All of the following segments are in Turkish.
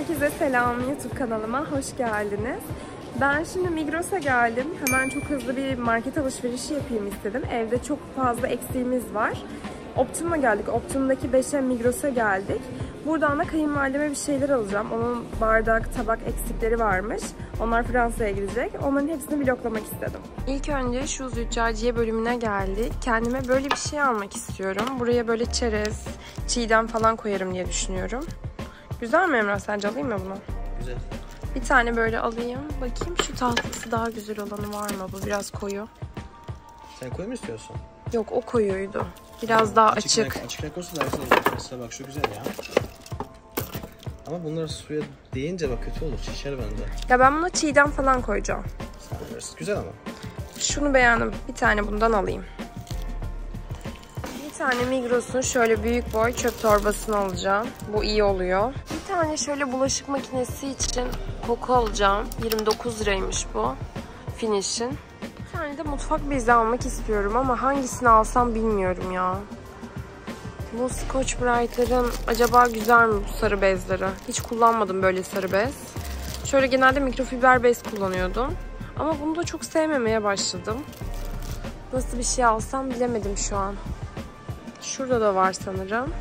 Herkese selam, YouTube kanalıma hoş geldiniz. Ben şimdi Migros'a geldim. Hemen çok hızlı bir market alışverişi yapayım istedim. Evde çok fazla eksiğimiz var. Optimum'a geldik. Optimum'daki 5'e Migros'a geldik. Buradan da kayınvalideme bir şeyler alacağım. Onun bardak, tabak eksikleri varmış. Onlar Fransa'ya gidecek. Onların hepsini vloglamak istedim. İlk önce şu züccaciye bölümüne geldik. Kendime böyle bir şey almak istiyorum. Buraya böyle çerez, çiğdem falan koyarım diye düşünüyorum. Güzel mi Emrah? Sence alayım mı bunu? Güzel. Bir tane böyle alayım. Bakayım şu tatlısı daha güzel olanı var mı? Bu biraz koyu. Sen koyu mu istiyorsun? Yok, o koyuydu. Biraz daha açık. Açık renk olsa daha güzel olacak. Mesela bak şu güzel ya. Ama bunlar suya değince bak kötü olur. Şişer bence. Ya ben buna çiğdem falan koyacağım. Sen bilirsin. Güzel ama. Şunu beğendim. Bir tane bundan alayım. Bir tane Migros'un şöyle büyük boy çöp torbasını alacağım. Bu iyi oluyor. Bir tane şöyle bulaşık makinesi için koku alacağım. 29 liraymış bu. Finish'in. Bir tane de mutfak bezi almak istiyorum ama hangisini alsam bilmiyorum ya. Bu Scotch Brite'ların acaba güzel mi bu sarı bezleri? Hiç kullanmadım böyle sarı bez. Şöyle genelde mikrofiber bez kullanıyordum. Ama bunu da çok sevmemeye başladım. Nasıl bir şey alsam bilemedim şu an. Şurada da var sanırım.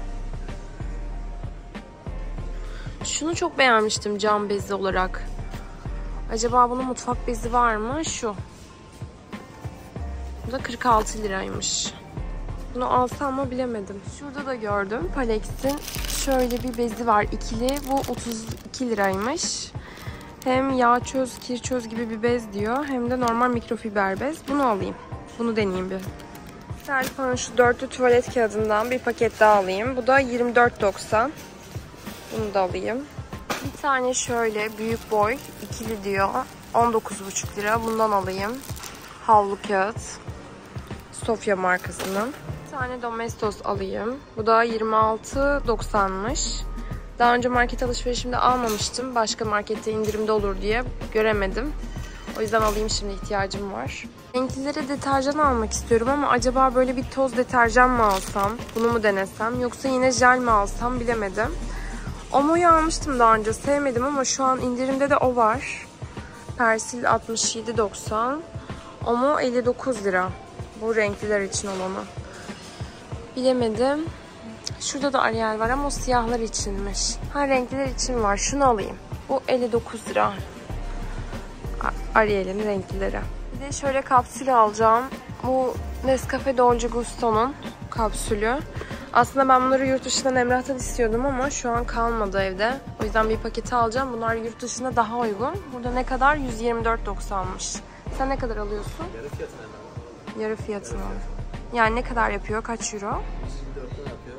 Şunu çok beğenmiştim cam bezi olarak. Acaba bunun mutfak bezi var mı? Şu. Bu da 46 liraymış. Bunu alsam mı bilemedim. Şurada da gördüm. Palex'in şöyle bir bezi var. İkili. Bu 32 liraymış. Hem yağ çöz, kir çöz gibi bir bez diyor. Hem de normal mikrofiber bez. Bunu alayım. Bunu deneyeyim bir. Selfan şu dörtlü tuvalet kağıdından bir paket daha alayım. Bu da 24.90. Bunu da alayım. Bir tane şöyle büyük boy ikili diyor. 19,5 lira. Bundan alayım. Havlu kağıt. Sofya markasının. Bir tane Domestos alayım. Bu da 26.90'mış. Daha önce market alışverişimde almamıştım. Başka markette indirimde olur diye göremedim. O yüzden alayım, şimdi ihtiyacım var. Renklilere deterjan almak istiyorum ama acaba böyle bir toz deterjan mı alsam? Bunu mu denesem? Yoksa yine jel mi alsam bilemedim. Omo'yu almıştım daha önce. Sevmedim ama şu an indirimde de o var. Persil 67.90. Omo 59 lira. Bu renkliler için olanı. Bilemedim. Şurada da Ariel var ama o siyahlar içinmiş. Ha, renkliler için var. Şunu alayım. Bu 59 lira. Ariel'in renklileri. Bir de şöyle kapsül alacağım. Bu Nescafe Dolce Gusto'nun kapsülü. Aslında ben bunları yurt dışından Emrah'tan istiyordum ama şu an kalmadı evde. O yüzden bir paketi alacağım. Bunlar yurt dışında daha uygun. Burada ne kadar? 124.90'mış. Sen ne kadar alıyorsun? Yarı fiyatına hemen. Yarı fiyatına. Yani ne kadar yapıyor? Kaç euro? 124 yapıyor.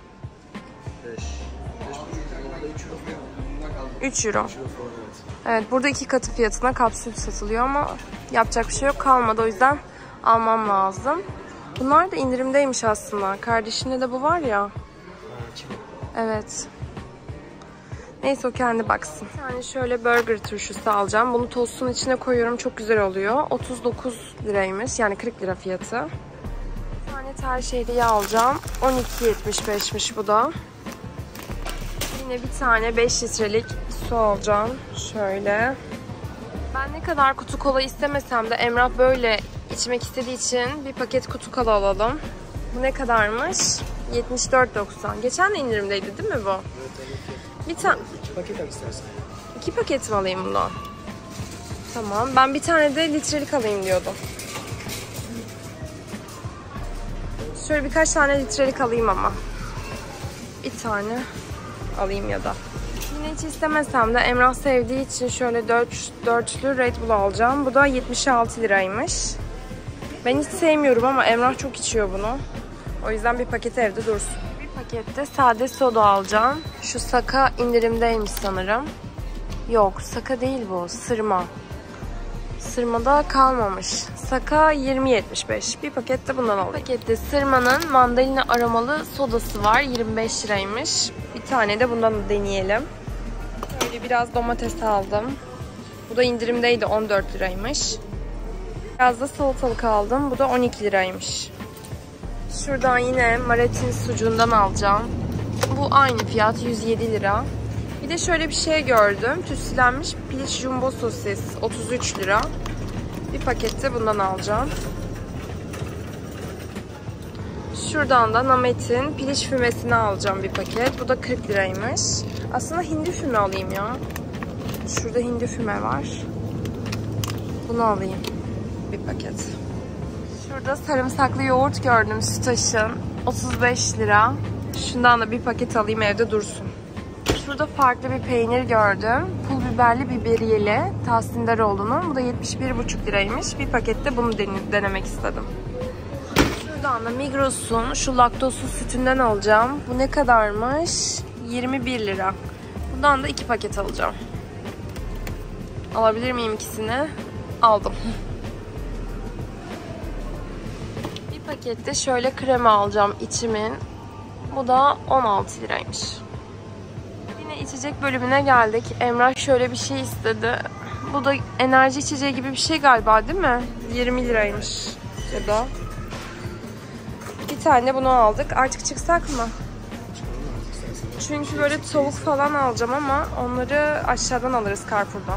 3 euro. Evet, burada 2 katı fiyatına kapsül satılıyor ama yapacak bir şey yok, kalmadı, o yüzden almam lazım. Bunlar da indirimdeymiş aslında. Kardeşinde de bu var ya. Evet. Neyse, o kendi baksın. Bir tane şöyle burger turşusu alacağım. Bunu tostun içine koyuyorum. Çok güzel oluyor. 39 liraymış. Yani 40 lira fiyatı. Bir tane tel şehriye alacağım. 12.75'miş bu da. Yine bir tane 5 litrelik su alacağım. Şöyle. Ben ne kadar kutu kola istemesem de Emrah böyle içmek istediği için bir paket kutu kola alalım. Bu ne kadarmış? 74.90. Geçen de indirimdeydi değil mi bu? Evet. Bir tane. 2 paket al istersen. 2 paket mi alayım bundan? Tamam. Ben bir tane de litrelik alayım diyordum. Şöyle birkaç tane litrelik alayım ama. Bir tane alayım ya da. Yine hiç istemesem de Emrah sevdiği için şöyle dörtlü Red Bull alacağım. Bu da 76 liraymış. Ben hiç sevmiyorum ama Emrah çok içiyor bunu. O yüzden bir paket evde dursun. Bir pakette sade soda alacağım. Şu Saka indirimdeymiş sanırım. Yok, Saka değil bu. Sırma. Sırmada kalmamış. Saka 20.75. Bir paket de bundan alayım. Bir pakette Sırma'nın mandalina aromalı sodası var. 25 liraymış. Bir tane de bundan da deneyelim. Böyle biraz domates aldım. Bu da indirimdeydi, 14 liraymış. Biraz da salatalık aldım. Bu da 12 liraymış. Şuradan yine Maratin sucuğundan alacağım. Bu aynı fiyat, 107 lira. Bir de şöyle bir şey gördüm. Tütsülenmiş piliç jumbo sosis 33 lira. Bir pakette bundan alacağım. Şuradan da Namet'in piliç fümesini alacağım bir paket. Bu da 40 liraymış. Aslında hindi füme alayım ya. Şurada hindi füme var. Bunu alayım. Bir paket. Şurada sarımsaklı yoğurt gördüm Sütaş'ın. 35 lira. Şundan da bir paket alayım, evde dursun. Şurada farklı bir peynir gördüm. Pul biberli biberiyeli. Tahsindaroğlu'nun. Bu da 71,5 liraymış. Bir pakette bunu denemek istedim. Şuradan da Migros'un şu laktozsuz sütünden alacağım. Bu ne kadarmış? 21 lira. Bundan da 2 paket alacağım. Alabilir miyim ikisini? Aldım. Bir pakette şöyle krema alacağım içimin. Bu da 16 liraymış. Yine içecek bölümüne geldik. Emrah şöyle bir şey istedi. Bu da enerji içeceği gibi bir şey galiba, değil mi? 20 liraymış. Ya da. Bir tane bunu aldık. Artık çıksak mı? Çünkü böyle tavuk falan alacağım ama onları aşağıdan alırız, Carrefour'dan.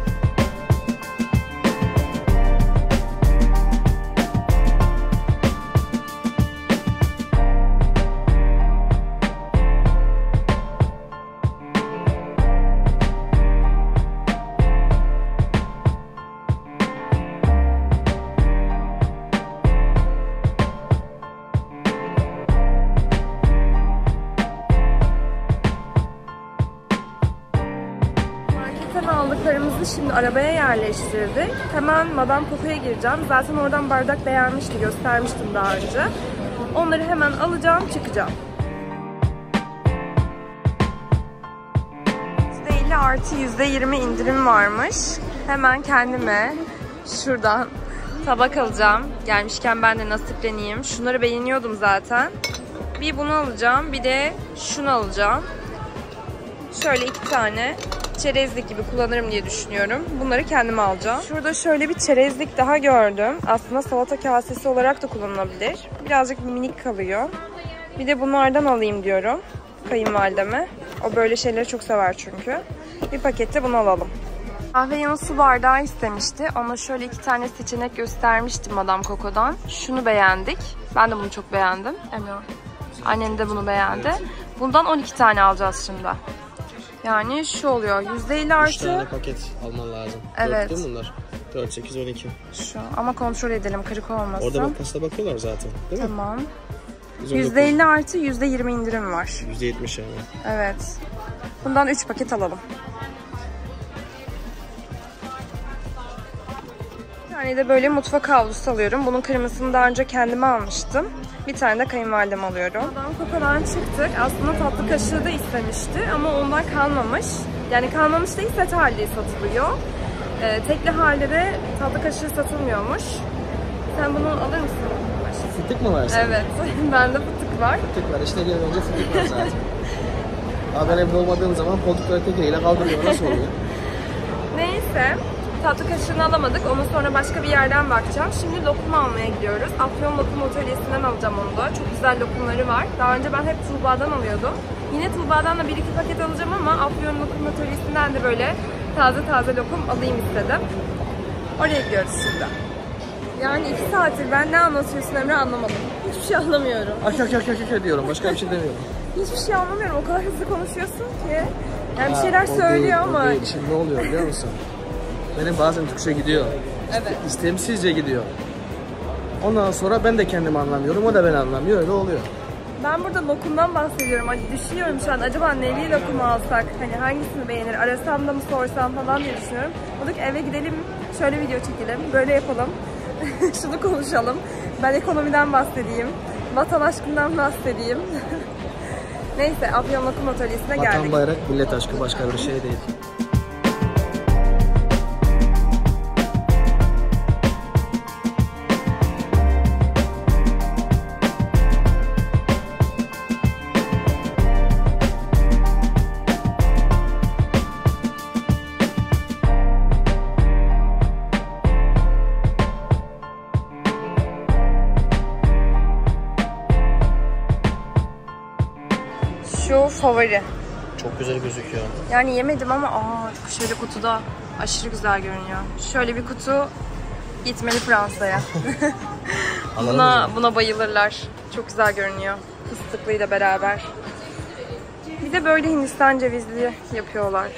Aldıklarımızı şimdi arabaya yerleştirdik. Hemen Madame Coco'ya gireceğim. Zaten oradan bardak beğenmişti, göstermiştim daha önce. Onları hemen alacağım, çıkacağım. %50 artı %20 indirim varmış. Hemen kendime şuradan tabak alacağım. Gelmişken ben de nasipleneyim. Şunları beğeniyordum zaten. Bir bunu alacağım, bir de şunu alacağım. Şöyle 2 tane çerezlik gibi kullanırım diye düşünüyorum. Bunları kendime alacağım. Şurada şöyle bir çerezlik daha gördüm. Aslında salata kasesi olarak da kullanılabilir. Birazcık minik kalıyor. Bir de bunlardan alayım diyorum kayınvalideme. O böyle şeyleri çok sever çünkü. Bir pakette bunu alalım. Kahve yanı su bardağı istemişti. Ona şöyle 2 tane seçenek göstermiştim Madame Coco'dan. Şunu beğendik. Ben de bunu çok beğendim. Emrah. Annem de bunu beğendi. Bundan 12 tane alacağız şimdi. Yani şu oluyor. %50 artı. 3 tane paket alman lazım. Evet. 4 değil mi bunlar? 4, 8, 12. Şu. Ama kontrol edelim, kırık olmasın. Orada bak, kasada bakıyorlar zaten. Değil mi? Tamam. %50 artı %20 indirim var. %70 yani. Evet. Bundan 3 paket alalım. Bir tane de böyle mutfak havlusu alıyorum. Bunun kırmızısını daha önce kendime almıştım. Bir tane de kayınvalidem alıyorum. Madame Coco'dan çıktık. Aslında tatlı kaşığı da istemişti ama ondan kalmamış. Yani kalmamış değil, set halde satılıyor. Tekli halde de tatlı kaşığı satılmıyormuş. Sen bunu alır mısın? Fıtık mı var sende? Evet. Bende fıtık var. Fıtık var. İşte gelen önce fıtık var zaten. Abi ben evde olmadığım zaman koltukları tekeriyle kaldırıyor. Nasıl oluyor? Neyse. Tatlı kaşığını alamadık. Onu sonra başka bir yerden bakacağım. Şimdi lokum almaya gidiyoruz. Afyon Lokum Atölyesi'nden alacağım onu da. Çok güzel lokumları var. Daha önce ben hep Tuğba'dan alıyordum. Yine Tuğba'dan da 1-2 paket alacağım ama Afyon Lokum Atölyesi'nden de böyle taze taze lokum alayım istedim. Oraya gidiyoruz şimdi. Yani 2 saattir ben ne anlatıyorsun Emre anlamadım. Hiçbir şey anlamıyorum. Aşağı diyorum. Başka bir şey demiyorum. Hiçbir şey anlamıyorum. O kadar hızlı konuşuyorsun ki. Yani bir şeyler söylüyor ama. O değil. Şimdi ne oluyor biliyor musun? Benim bazen Türkçe gidiyor. Evet. İstemsizce gidiyor. Ondan sonra ben de kendimi anlamıyorum. O da beni anlamıyor. Öyle oluyor. Ben burada lokumdan bahsediyorum. Hani düşünüyorum şu an acaba neli lokumu alsak? Hani hangisini beğenir? Arasam da mı sorsam falan diye düşünüyorum. Dedik eve gidelim. Şöyle video çekelim. Böyle yapalım. Şunu konuşalım. Ben ekonomiden bahsedeyim. Vatan aşkından bahsedeyim. Neyse Afyon Lokum Atölyesi'ne geldik. Vatan, bayrak, millet aşkı, başka bir şey değil. Şu favori. Çok güzel gözüküyor. Yani yemedim ama şöyle kutuda aşırı güzel görünüyor. Şöyle bir kutu gitmeli Fransa'ya. Buna bayılırlar. Çok güzel görünüyor. Fıstıklıyla beraber. Bir de böyle Hindistan cevizli yapıyorlar.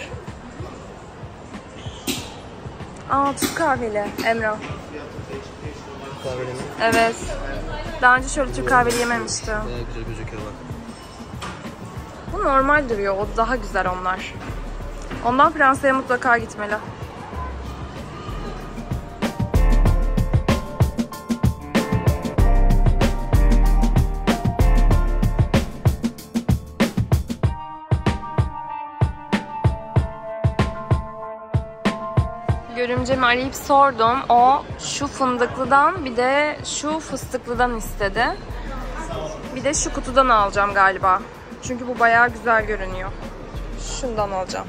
Türk kahveli Emrah. Kahveli mi? Evet. Daha önce şöyle Türk kahveli yememiştim. Güzel gözüküyor bak. Bu normal duruyor. O daha güzel onlar. Ondan Fransa'ya mutlaka gitmeli. Görümcemi arayıp sordum. O şu fındıklıdan bir de şu fıstıklıdan istedi. Bir de şu kutudan alacağım galiba. Çünkü bu bayağı güzel görünüyor. Şundan alacağım.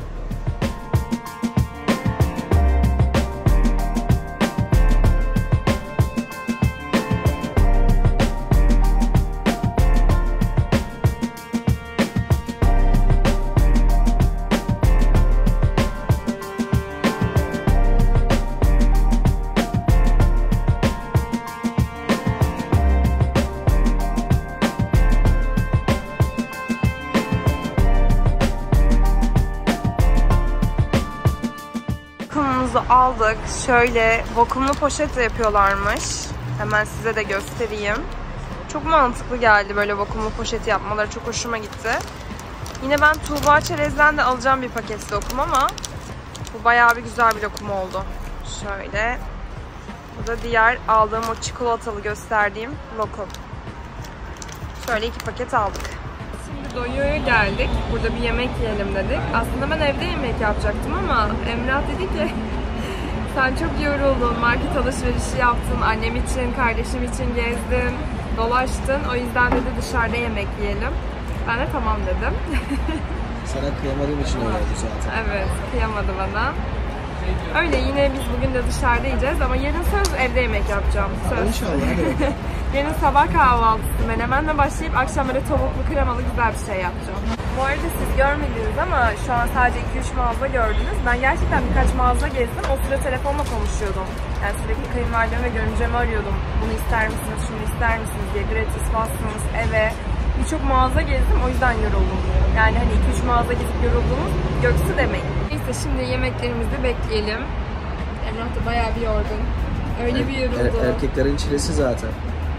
Aldık. Şöyle vakumlu poşet yapıyorlarmış. Hemen size de göstereyim. Çok mantıklı geldi böyle vakumlu poşet yapmaları. Çok hoşuma gitti. Yine ben Tuğba Çerez'den de alacağım bir paket lokum ama bu bayağı bir güzel bir lokum oldu. Şöyle. Bu da diğer aldığım o çikolatalı gösterdiğim lokum. Şöyle 2 paket aldık. Şimdi Doyo'ya geldik. Burada bir yemek yiyelim dedik. Aslında ben evde yemek yapacaktım ama Emrah dedi ki sen çok yoruldun, market alışverişi yaptın, annem için, kardeşim için gezdin, dolaştın. O yüzden dedi dışarıda yemek yiyelim. Ben de tamam dedim. Sana kıyamadığım için öyle oldu zaten. Evet, kıyamadı bana. Öyle yine biz bugün de dışarıda yiyeceğiz ama yarın söz evde yemek yapacağım. Söz. İnşallah. Yarın sabah kahvaltısı menemenle başlayıp akşam böyle tavuklu kremalı güzel bir şey yapacağım. Bu arada siz görmediniz ama şu an sadece 2-3 mağaza gördünüz. Ben gerçekten birkaç mağaza gezdim. O sıra telefonla konuşuyordum. Yani sürekli kayınvalidemi ve görümcemi arıyordum. Bunu ister misiniz, şunu ister misiniz diye. Gratis bastınız eve. Birçok mağaza gezdim. O yüzden yoruldum. Yani hani 2-3 mağaza gezip yoruldunuz. Göksu demek. Neyse şimdi yemeklerimizi bekleyelim. Emrah da bayağı bir yorgun. Öyle bir yoruldu. Erkeklerin çilesi zaten.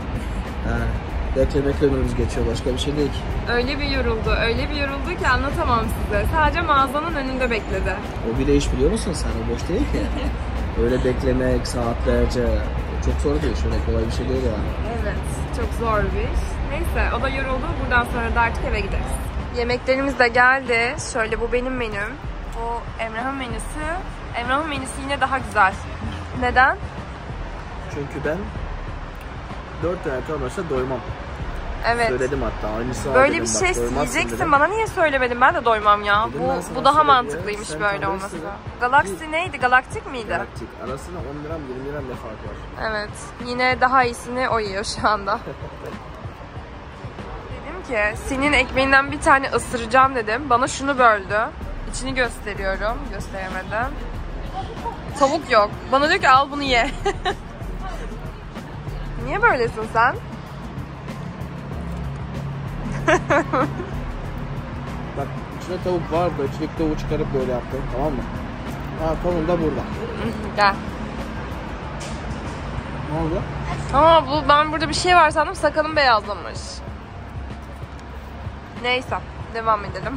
Beklemekle ömrümüz geçiyor. Başka bir şey değil ki. Öyle bir yoruldu ki anlatamam size. Sadece mağazanın önünde bekledi. O bile iş biliyor musun sen? O boş değil ki. Öyle beklemek saatlerce çok zor değil. Şöyle kolay bir şey değil yani. Evet, çok zor bir iş. Neyse, o da yoruldu. Buradan sonra da artık eve gideriz. Yemeklerimiz de geldi. Şöyle bu benim menüm. Bu Emrah'ın menüsü. Emrah'ın menüsü yine daha güzel. Neden? Çünkü ben 4 tane kalmasa doymam. Evet. Söyledim hatta. Aynısı böyle bir şey yiyeceksin. Bana niye söylemedin? Ben de doymam ya. Bu daha mantıklıymış böyle olması. Galaxy neydi? Galaktik miydi? Galaktik. Arasında 10 liram 20 liram ne fark var? Evet. Yine daha iyisini o yiyor şu anda. Dedim ki senin ekmeğinden bir tane ısıracağım dedim. Bana şunu böldü. İçini gösteriyorum. Gösteremedim. Tavuk yok. Bana diyor ki al bunu ye. Niye böylesin sen? Bak içinde tavuk vardı. İçindeki tavuğu çıkarıp böyle yaptım. Tamam mı? Tavuğum da burada. Gel. Ne oldu? Ama ben burada bir şey var sandım. Sakalım beyazlamış. Neyse. Devam edelim.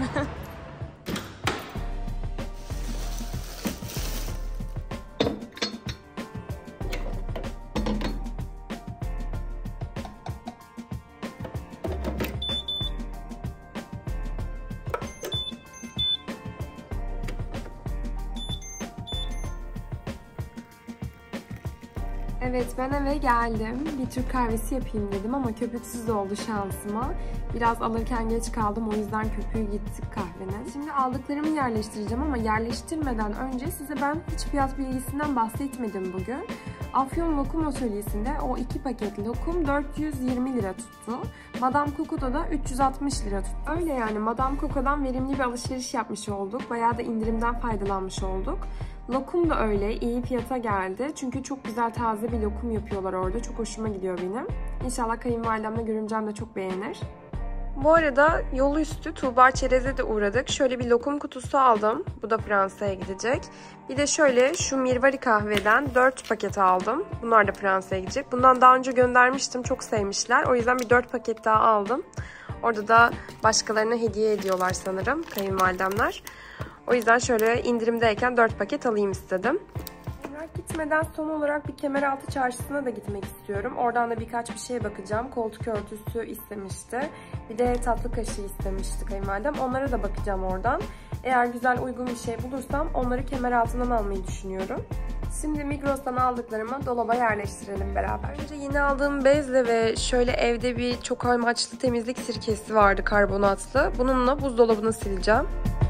Evet, ben eve geldim. Bir Türk kahvesi yapayım dedim ama köpüksüz oldu şansıma. Biraz alırken geç kaldım, o yüzden köpüğü gittik kahvenin. Şimdi aldıklarımı yerleştireceğim ama yerleştirmeden önce size ben hiç fiyat bilgisinden bahsetmedim bugün. Afyon Lokum Atölyesi'nde o 2 paket lokum 420 lira tuttu. Madame Coco'da da 360 lira tuttu. Öyle yani Madame Coco'dan verimli bir alışveriş yapmış olduk. Bayağı da indirimden faydalanmış olduk. Lokum da öyle iyi fiyata geldi. Çünkü çok güzel taze bir lokum yapıyorlar orada. Çok hoşuma gidiyor benim. İnşallah kayınvalidemle görümcem de çok beğenir. Bu arada yolu üstü Tuğba Çerez'e de uğradık. Şöyle bir lokum kutusu aldım. Bu da Fransa'ya gidecek. Bir de şöyle şu Mirvari kahveden 4 paket aldım. Bunlar da Fransa'ya gidecek. Bundan daha önce göndermiştim. Çok sevmişler. O yüzden bir 4 paket daha aldım. Orada da başkalarına hediye ediyorlar sanırım kayınvalidemler. O yüzden şöyle indirimdeyken 4 paket alayım istedim. Gitmeden son olarak bir Kemeraltı Çarşısı'na da gitmek istiyorum. Oradan da birkaç bir şeye bakacağım. Koltuk örtüsü istemişti. Bir de tatlı kaşığı istemişti kayınvalidem. Onlara da bakacağım oradan. Eğer güzel uygun bir şey bulursam onları Kemeraltı'ndan almayı düşünüyorum. Şimdi Migros'tan aldıklarımı dolaba yerleştirelim beraber. Önce yeni aldığım bezle ve şöyle evde bir çok amaçlı temizlik sirkesi vardı karbonatlı. Bununla buzdolabını sileceğim.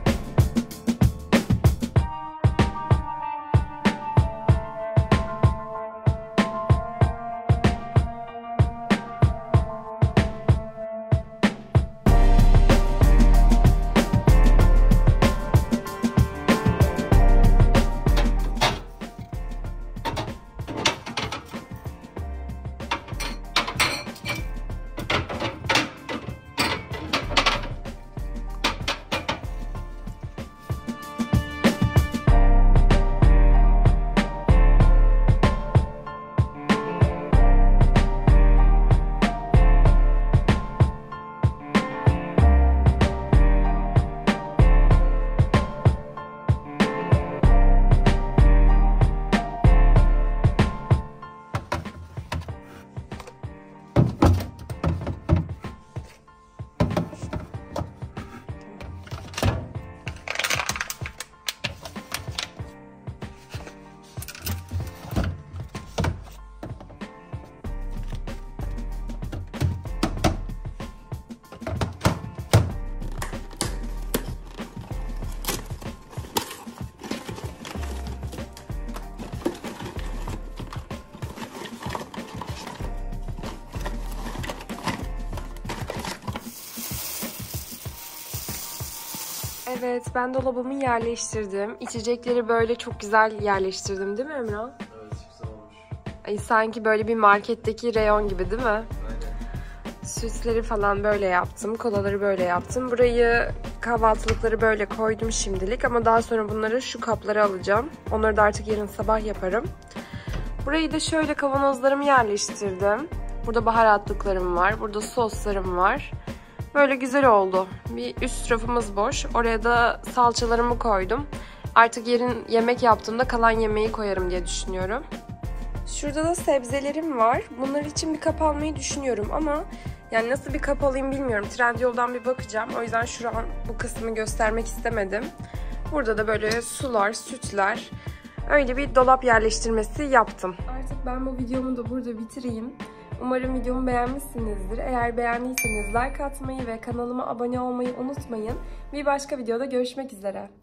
Evet, ben dolabımı yerleştirdim. İçecekleri böyle çok güzel yerleştirdim değil mi Emrah? Evet, güzel olmuş. Ay, sanki böyle bir marketteki reyon gibi değil mi? Aynen. Süsleri falan böyle yaptım. Kolaları böyle yaptım. Burayı kahvaltılıkları böyle koydum şimdilik. Ama daha sonra bunları şu kaplara alacağım. Onları da artık yarın sabah yaparım. Burayı da şöyle kavanozlarımı yerleştirdim. Burada baharatlıklarım var. Burada soslarım var. Böyle güzel oldu. Bir üst rafımız boş. Oraya da salçalarımı koydum. Artık yarın yemek yaptığımda kalan yemeği koyarım diye düşünüyorum. Şurada da sebzelerim var. Bunlar için bir kap almayı düşünüyorum ama yani nasıl bir kap alayım bilmiyorum. Trendyol'dan bir bakacağım. O yüzden şu an bu kısmı göstermek istemedim. Burada da böyle sular, sütler, öyle bir dolap yerleştirmesi yaptım. Artık ben bu videomu da burada bitireyim. Umarım videomu beğenmişsinizdir. Eğer beğendiyseniz like atmayı ve kanalıma abone olmayı unutmayın. Bir başka videoda görüşmek üzere.